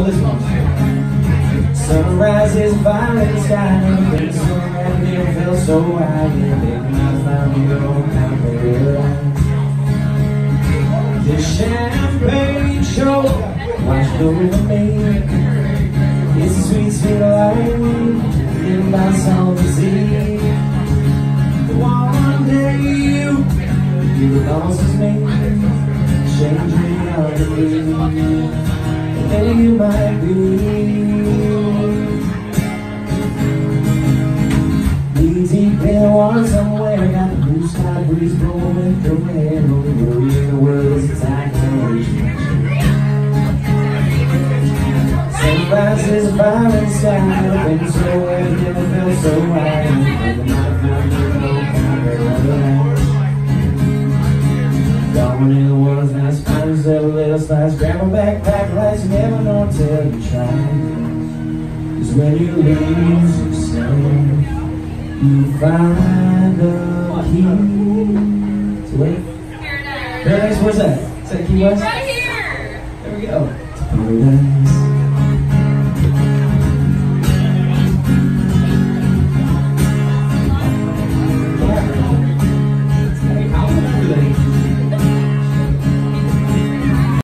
this one. Sunrise is violet sky, and so happy and felt so high. Yeah, baby, I found your paradise. The champagne show washed over me. It's a sweet, sweet life in my soul to see. One day you were lost as me, change me out of me. There you might be. Deep in the water somewhere, got the blue sky breeze blowing through my head. Over the world is attacking. Sunrise is a violent sky, open so wide, never felt so right. Going in the woods, now spiders of a little slice. Grab a backpack, lights, you never know until you try. 'Cause when you lose yourself, you find the key to it. Paradise, where's that? Is that Key West? Right here! There we go. Paradise.